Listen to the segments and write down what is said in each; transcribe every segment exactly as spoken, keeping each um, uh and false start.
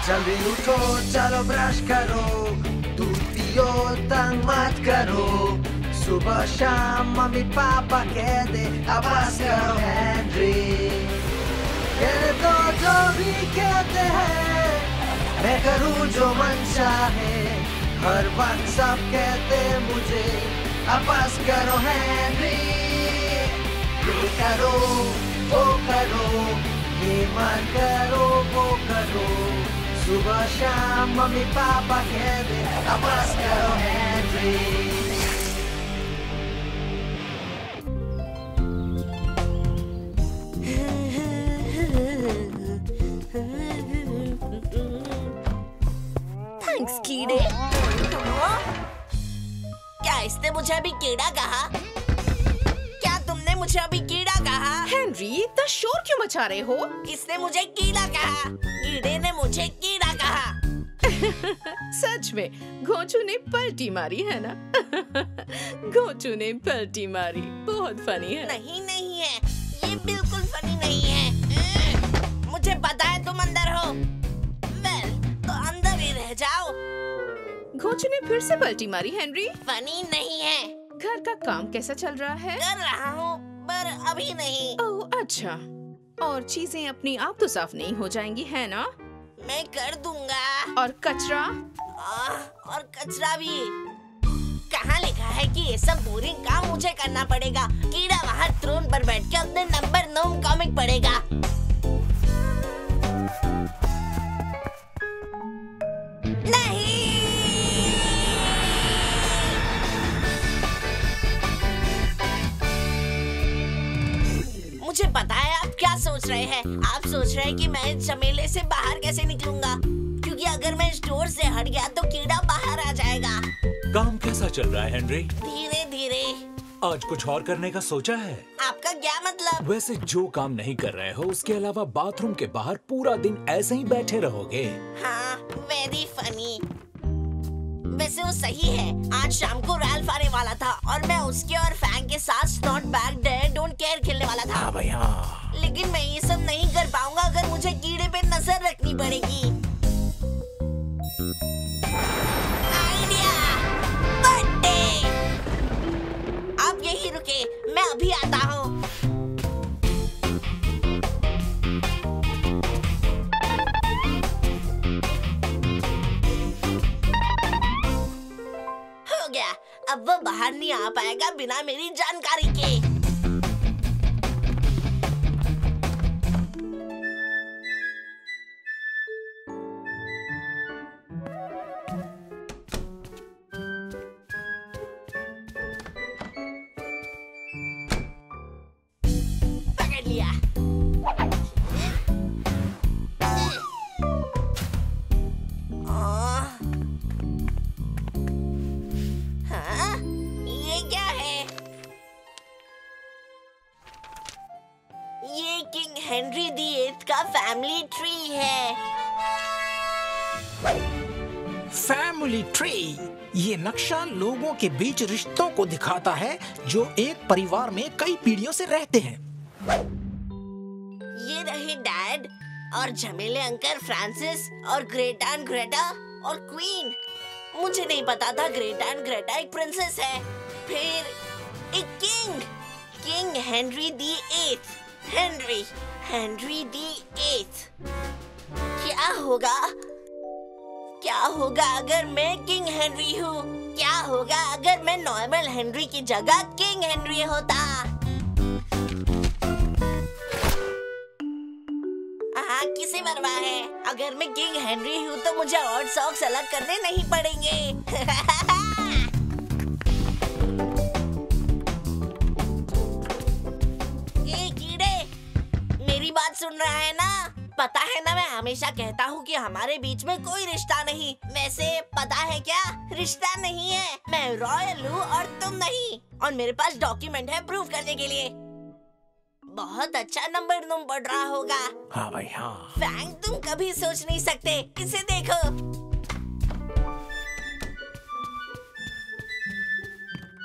जल्दी उठो चलो ब्रश करो, दूध पियो तंग मत करो, सुबह शाम मम्मी पापा कह दे अब बस करो हेनरी। कहने दो जो भी कहते हैं, मैं करूँ जो मन चाहे, हर वक्त सब कहते मुझे अब बस करो हेनरी। ये करो वो करो, ये मत करो वो करो, सुबह शाम मम्मी पापा कह दे अब बस करो हेनरी। थैंक्स कीड़े। क्या इसने मुझे अभी कीड़ा कहा? क्या तुमने मुझे अभी कीड़ा कहा? हेनरी, इतना शोर क्यों मचा रहे हो? किसने मुझे कीड़ा कहा? कीड़े ने मुझे कीड़ा कहा। सच में घोंचू ने पलटी मारी है ना? घोंचू ने पलटी मारी, बहुत फनी है। नहीं नहीं है, ये बिल्कुल फनी नहीं है। मुझे पता है तुम अंदर हो। वेल, तो अंदर ही रह जाओ। घोंचू ने फिर से पलटी मारी हेनरी। फनी नहीं है। घर का काम कैसा चल रहा है? कर रहा हूँ, पर अभी नहीं। ओह अच्छा, और चीजें अपनी आप तो साफ नहीं हो जाएंगी है ना? मैं कर दूंगा। और कचरा? आ, और कचरा भी। कहाँ लिखा है कि ये सब बोरिंग काम मुझे करना पड़ेगा? कीड़ा वहाँ थ्रोन पर बैठ के अपने नंबर नौ कॉमिक पढ़ेगा। नहीं। मुझे पता है आप क्या सोच रहे हैं। आप सोच रहे हैं कि मैं इस झमेले से बाहर कैसे निकलूंगा, क्योंकि अगर मैं स्टोर से हट गया तो कीड़ा बाहर आ जाएगा। काम कैसा चल रहा है हेनरी? धीरे धीरे। आज कुछ और करने का सोचा है? आपका क्या मतलब? वैसे जो काम नहीं कर रहे हो उसके अलावा बाथरूम के बाहर पूरा दिन ऐसे ही बैठे रहोगे? हाँ, वेरी फनी। वैसे वो सही है। आज शाम को रैल्फ आने वाला था और मैं उसके और फैंग के साथ snot bag dare don't care खेलने वाला था। हाँ भाई हाँ। लेकिन मैं ये सब नहीं कर पाऊंगा अगर मुझे कीड़े पे नजर रखनी पड़ेगी। आइडिया! बर्थडे! आप यही रुके, मैं अभी आता हूँ। हो गया, अब वो बाहर नहीं आ पाएगा बिना मेरी जानकारी के। पकड़ लिया। हाँ? ये क्या है? ये किंग हेनरी दी एथ का फैमिली ट्री है। फैमिली ट्री, ये नक्शा लोगों के बीच रिश्तों को दिखाता है जो एक परिवार में कई पीढ़ियों से रहते हैं। ये रहे डैड और झमेले अंकल फ्रांसिस और ग्रेट आंट ग्रेटा और क्वीन। मुझे नहीं पता था ग्रेट आंट ग्रेटा एक प्रिंसेस है। फिर एक किंग, किंग हेनरी दी एथ। हेनरी, हेनरी दी एथ। क्या होगा? क्या होगा अगर मैं किंग हेनरी हूँ? क्या होगा अगर मैं नॉर्मल हेनरी की जगह किंग हेनरी होता? हाँ, किसे परवाह है? अगर मैं किंग हेनरी हूँ तो मुझे और सॉक्स अलग करने नहीं पड़ेंगे। ये कीड़े, मेरी बात सुन रहा है ना? पता है ना, मैं हमेशा कहता हूँ कि हमारे बीच में कोई रिश्ता नहीं। वैसे पता है क्या? रिश्ता नहीं है, मैं रॉयल हूँ और तुम नहीं। और मेरे पास डॉक्यूमेंट है प्रूफ करने के लिए। बहुत अच्छा नंबर तुम पढ़ रहा होगा। हाँ भाई हाँ। फैंग, तुम कभी सोच नहीं सकते। इसे देखो।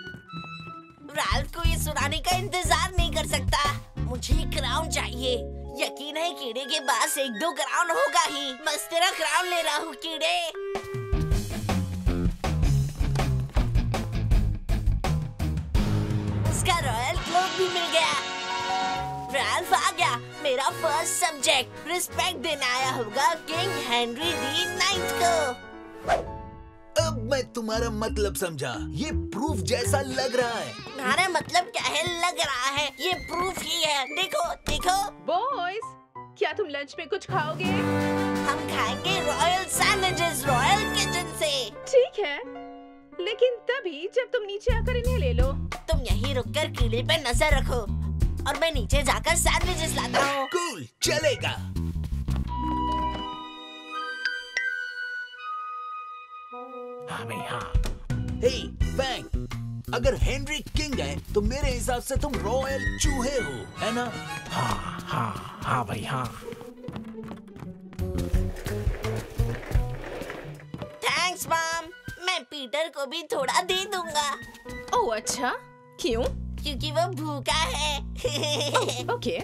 रैल्फ को ये सुनाने का इंतजार नहीं कर सकता। मुझे क्राउन चाहिए। यकीन है कीड़े के पास एक दो क्राउन होगा ही। बस तेरा क्राउन ले रहा हूँ कीड़े। उसका रॉयल क्लोक भी मिल गया। राल्फ आ गया। मेरा फर्स्ट सब्जेक्ट रिस्पेक्ट देने आया होगा किंग हेनरी दी नाइन्थ को। अब मैं तुम्हारा मतलब समझा। ये प्रूफ जैसा लग रहा है। तुम्हारा मतलब क्या है? लग रहा है ये प्रूफ ही है। देखो देखो। बॉयज, क्या तुम लंच में कुछ खाओगे? हम खाएंगे रॉयल सैंडविचेस रॉयल किचन से। ठीक है, लेकिन तभी जब तुम नीचे आकर इन्हें ले लो। तुम यहीं रुककर कीड़े पे नजर रखो और मैं नीचे जाकर सैंडविचेस लाता हूँ। कूल, चलेगा। हाँ भाई हाँ। हे फैंग, अगर हेनरी किंग है तो मेरे हिसाब से तुम रॉयल चूहे हो, है ना? हाँ हाँ हाँ भाई हाँ। Thanks mom. मैं पीटर को भी थोड़ा दे दूंगा। ओह अच्छा, क्यों? क्योंकि वो भूखा है। ओके।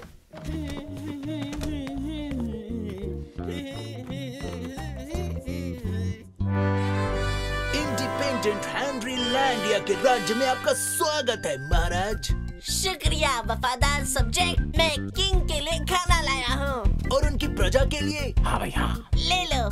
इंडिपेंडेंट हेनरी लैंडिया के राज्य में आपका स्वागत है महाराज। शुक्रिया वफादार सब्जेक्ट। मैं किंग के लिए खाना लाया हूँ। और उनकी प्रजा के लिए। हाँ भाई हाँ। ले लो।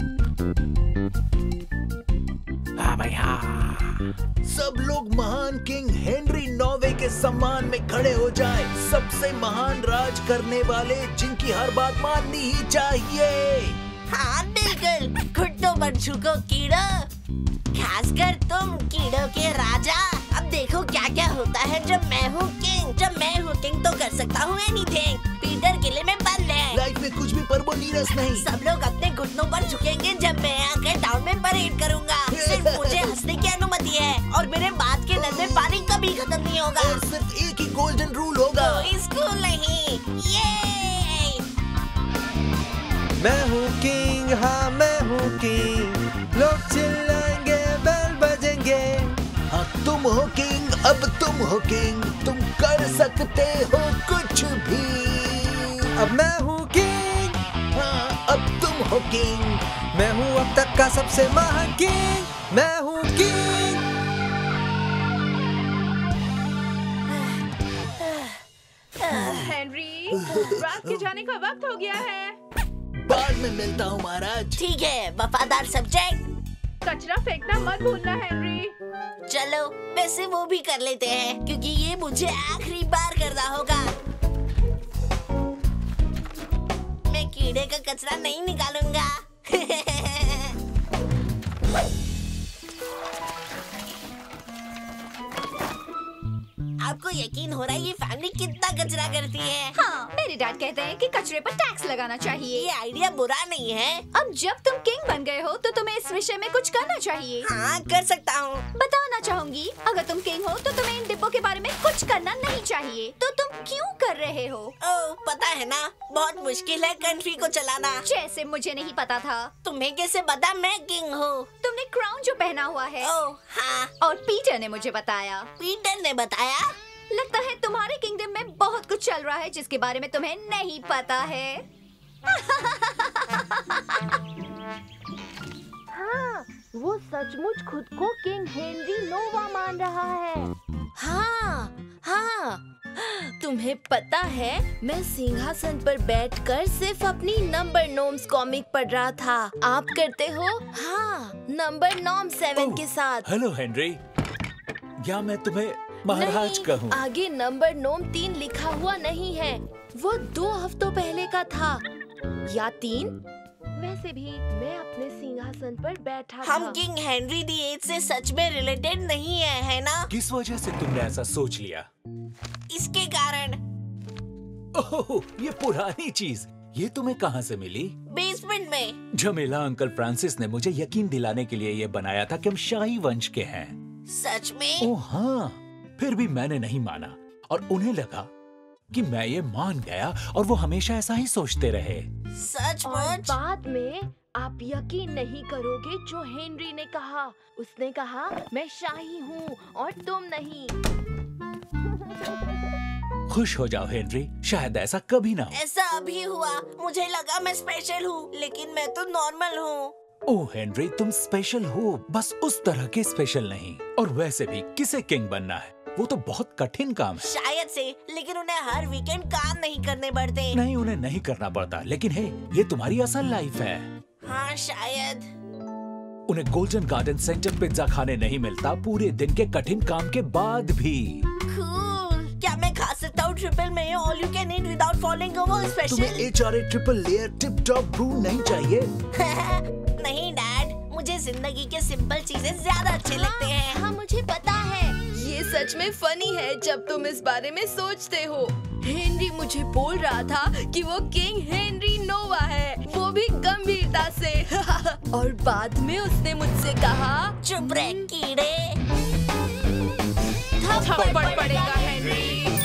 हाँ भाई हाँ। सब लोग महान किंग हेनरी नौवे के सम्मान में खड़े हो जाए। सबसे महान राज करने वाले जिनकी हर बात माननी ही चाहिए। हाँ बिल्कुल। घुटनों पर झुको कीड़ो, खासकर तुम कीड़ों के राजा। अब देखो क्या क्या होता है जब मैं हूँ किंग। जब मैं हूँ किंग तो कर सकता हूँ एनीथिंग। पीटर किले में बंद है। लाइफ में कुछ भी परबोनीरस नहीं। सब लोग अपने घुटनों पर झुकेंगे जब मैं आकर टाउन में परेड करूँगा। सिर्फ मुझे हंसने की अनुमति है और मेरे बाद के नल में पानी कभी खत्म नहीं होगा। और सिर्फ एक ही गोल्डन रूल होगा। कोई स्कूल नहीं। ये मैं हूँ किंग, हाँ मैं हूँ किंग। लोग चिल्लाएंगे, बेल बजेंगे। हाँ तुम हो किंग, अब तुम हो किंग। तुम कर सकते हो कुछ भी। अब मैं हूँ किंग, हाँ अब तुम हो किंग। मैं हूँ अब तक का सबसे महान किंग। मैं हूँ किंग। हेनरी, रात के जाने का वक्त हो गया है। बाद में मिलता हूँ महाराज। ठीक है वफादार सब्जेक्ट। कचरा फेंकना मत भूलना हेनरी। चलो वैसे वो भी कर लेते हैं क्योंकि ये मुझे आखिरी बार करना होगा। मैं कीड़े का कचरा नहीं निकालूंगा। आपको यकीन हो रहा है ये फैमिली कितना कचरा करती है? हाँ, मेरे डैड कहते हैं कि कचरे पर टैक्स लगाना चाहिए। ये आइडिया बुरा नहीं है। अब जब तुम किंग बन गए हो तो तुम्हें इस विषय में कुछ करना चाहिए। हाँ कर सकता हूँ। बताना चाहूंगी, अगर तुम किंग हो तो तुम्हें इन डिब्बों के बारे में कुछ करना नहीं चाहिए। तो तुम क्यों कर रहे हो? ओह पता है ना, बहुत मुश्किल है कंट्री को चलाना। जैसे मुझे नहीं पता था। तुम्हें कैसे पता मैं किंग हूँ? तुमने क्राउन जो पहना हुआ है। ओह हाँ। और पीटर ने मुझे बताया। पीटर ने बताया? लगता है तुम्हारे किंगडम में बहुत कुछ चल रहा है जिसके बारे में तुम्हें नहीं पता है। हाँ, वो सचमुच खुद को किंग हेनरी नोवा मान रहा है। हाँ, हाँ, तुम्हें पता है मैं सिंहासन पर बैठकर सिर्फ अपनी नंबर नोम्स कॉमिक पढ़ रहा था। आप करते हो? हाँ, नंबर नॉम सेवन के साथ। हेलो हेनरी, क्या मैं तुम्हें महाराज कहूँ? आगे नंबर नोम तीन लिखा हुआ नहीं है। वो दो हफ्तों पहले का था या तीन। वैसे भी मैं अपने सिंहासन पर बैठा हम था। किंग हेनरी दी एट से सच में रिलेटेड नहीं है, है ना? किस वजह से तुमने ऐसा सोच लिया? इसके कारण। ओह, ये पुरानी चीज, ये तुम्हें कहाँ से मिली? बेसमेंट में। जमेला अंकल फ्रांसिस ने मुझे यकीन दिलाने के लिए ये बनाया था कि हम शाही वंश के हैं। सच में? ओह हाँ, फिर भी मैंने नहीं माना और उन्हें लगा कि मैं ये मान गया और वो हमेशा ऐसा ही सोचते रहे। और सचमुच? बाद में आप यकीन नहीं करोगे जो हेनरी ने कहा। उसने कहा मैं शाही हूँ और तुम नहीं। खुश हो जाओ हेनरी, शायद ऐसा कभी ना हो। ऐसा अभी हुआ। मुझे लगा मैं स्पेशल हूँ, लेकिन मैं तो नॉर्मल हूँ। ओह हेनरी, तुम स्पेशल हो, बस उस तरह के स्पेशल नहीं। और वैसे भी किसे किंग बनना है, वो तो बहुत कठिन काम है। शायद से, लेकिन उन्हें हर वीकेंड काम नहीं करने पड़ते। नहीं, उन्हें नहीं करना पड़ता, लेकिन हे, ये तुम्हारी असल लाइफ है। हाँ शायद। उन्हें गोल्डन गार्डन सेंटर पिज्जा खाने नहीं मिलता पूरे दिन के कठिन काम के बाद भी। Cool. क्या मैं खा सकता हूँ triple mayo all you can eat without following over special? तुम्हें H R A triple layer tip top brew नहीं चाहिए? नहीं डैड, मुझे जिंदगी के सिंपल चीजें ज्यादा अच्छे लगते हैं। हाँ मुझे पता है, ये सच में फनी है जब तुम इस बारे में सोचते हो। हेनरी मुझे बोल रहा था कि वो किंग हेनरी नोवा है, वो भी गंभीरता से। और बाद में उसने मुझसे कहा, चुप रह कीड़े। थप्पड़ पड़ेगा हेनरी।